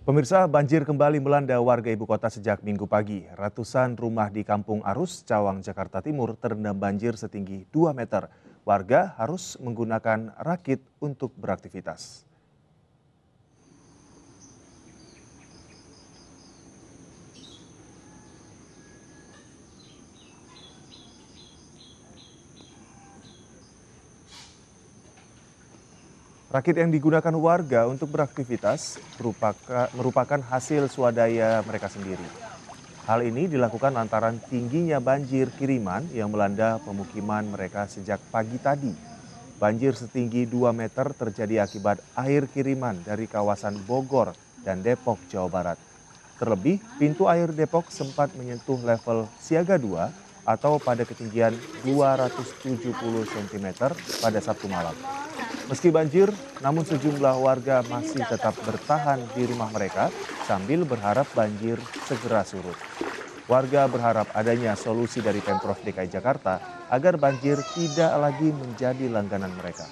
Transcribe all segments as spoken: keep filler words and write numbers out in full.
Pemirsa, banjir kembali melanda warga ibu kota sejak Minggu pagi. Ratusan rumah di Kampung Arus, Cawang, Jakarta Timur terendam banjir setinggi dua meter. Warga harus menggunakan rakit untuk beraktivitas. Rakit yang digunakan warga untuk beraktivitas merupakan, merupakan hasil swadaya mereka sendiri. Hal ini dilakukan lantaran tingginya banjir kiriman yang melanda pemukiman mereka sejak pagi tadi. Banjir setinggi dua meter terjadi akibat air kiriman dari kawasan Bogor dan Depok, Jawa Barat. Terlebih, pintu air Depok sempat menyentuh level siaga dua atau pada ketinggian dua ratus tujuh puluh sentimeter pada Sabtu malam. Meski banjir, namun sejumlah warga masih tetap bertahan di rumah mereka sambil berharap banjir segera surut. Warga berharap adanya solusi dari Pemprov D K I Jakarta agar banjir tidak lagi menjadi langganan mereka.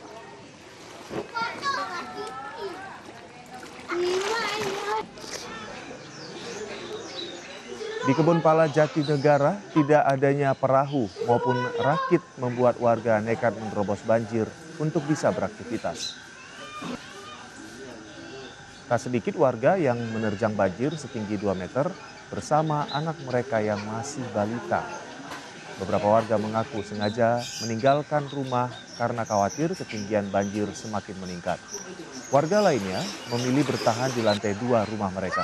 Di Kebun Pala Jatinegara, tidak adanya perahu maupun rakit membuat warga nekat menerobos banjir untuk bisa beraktivitas. Tak sedikit warga yang menerjang banjir setinggi dua meter bersama anak mereka yang masih balita. Beberapa warga mengaku sengaja meninggalkan rumah karena khawatir ketinggian banjir semakin meningkat. Warga lainnya memilih bertahan di lantai dua rumah mereka.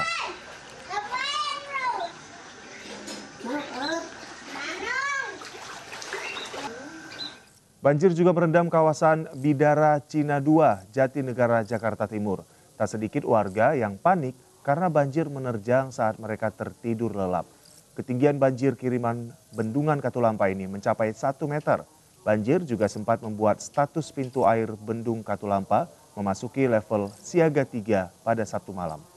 Banjir juga merendam kawasan Bidara Cina dua, Jatinegara, Jakarta Timur. Tak sedikit warga yang panik karena banjir menerjang saat mereka tertidur lelap. Ketinggian banjir kiriman Bendungan Katulampa ini mencapai satu meter. Banjir juga sempat membuat status pintu air Bendung Katulampa memasuki level siaga tiga pada Sabtu malam.